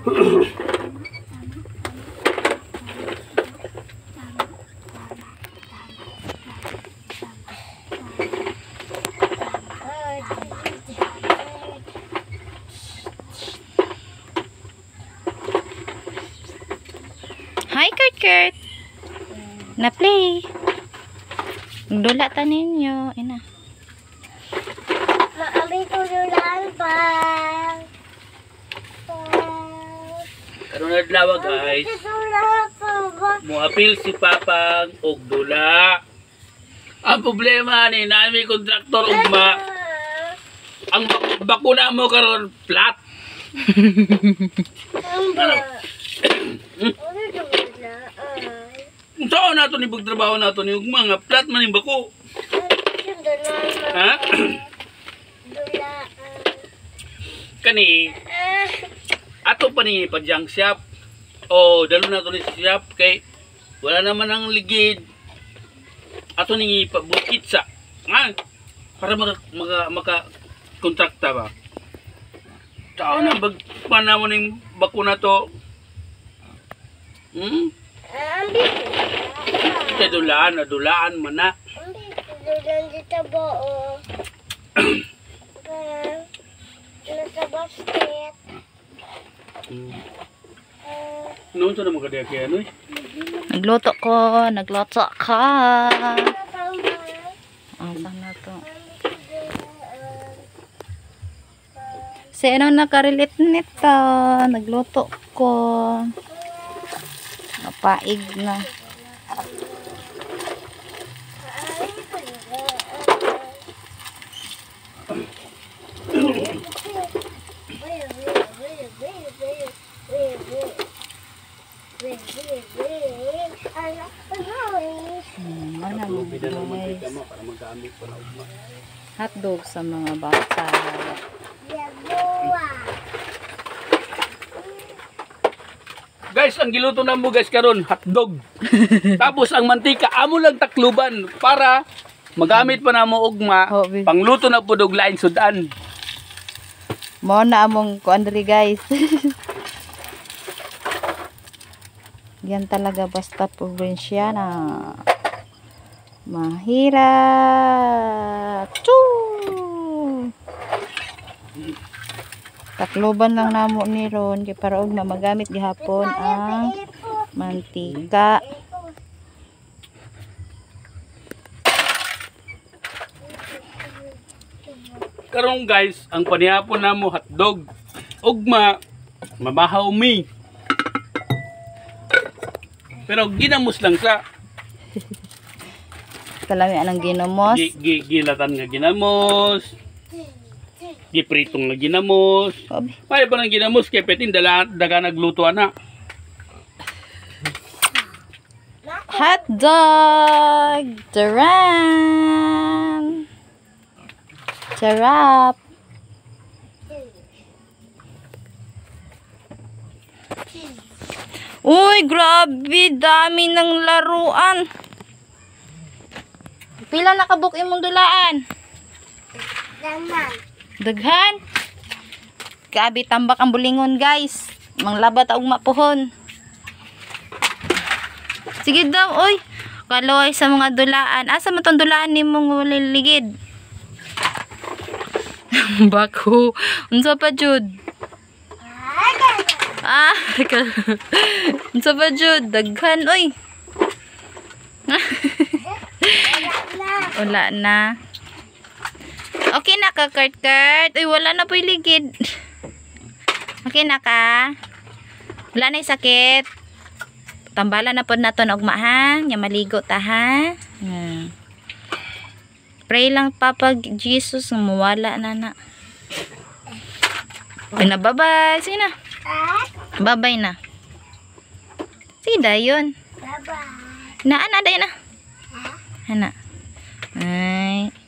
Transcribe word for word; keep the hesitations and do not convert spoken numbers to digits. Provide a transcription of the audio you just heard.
Hi, Kurt Kurt. Na-play. Dula ta ninyo. Ina. Maami ko dulaan pa. Karon adlaw guys. Muapil si Papang og dula. Ang problema ni nami kontraktor ugma. Ang bak bakuna mo karon flat. Saan nato ni pagtrabaho nato ni ugma nga flat man yung bako. Ha? Kani ato pa ni padyang shop o dalo na to ni shop kay wala naman ang ligid ato ni pabukit sa ah, para maka, maka, maka kontrakta ba tao na bag panamon ning bakuna to hmm kita dulaan na dulaan man na Dulaan dito ba o nasa basket. Hmm. Noon sa naman kadya kaya ano eh? Nagluto ko. Nagluto ka. Ang sana to. Sino nakarelate nito? Nagluto ko. Napaig na. Hmm, mana mo guys. Hotdog sa mga bata. Guys, ang giluto na mo guys karon hotdog. Tapos ang mantika amo lang takluban para magamit pa na mo ugma Oh, pangluto na pud og lain sudan. Mo na among kuandri guys. Yan talaga basta probinsyana. Mahirap. Choo! Takloban lang namo ni ron kay para og magamit gihapon ang mantika. Karon guys, ang panihapon namo hotdog. Ugma mabahaw mi. Pero ginamos lang sa Kalami anang ginamos. gi, gi, gilatan nga ginamos. Gipritong nga ginamos. Obi. Paya pa ng ginamos kay petin dala daga nagluto ana. Hot dog! Taran! Sarap! Uy, grabe! Dami ng laruan! Pila nakabuk imong dulaan? Daman. Daghan? Grabe, tambak ang bulingon guys. Manglabat og mapuhon. Sige daw, oy. Kaloy sa mga dulaan. Asa man tong dulaan nimong liligid? Bako. Unsa pa jud? Ah, unsa pa jud? Daghan, oy. Wala na. Okay na ka, Kurt Kurt. Uy, wala na po yung ligid. Okay na ka? Wala na yung sakit. Tambala na po na ito na ugma ha. Nga maligo ta ha. Hmm. Pray lang Papa Jesus. Mawala na na. Okay na, bye-bye. Sige na. Bye-bye na. Sige dayon. Bye-bye. Na, ana, dayon na. Ana. Ay.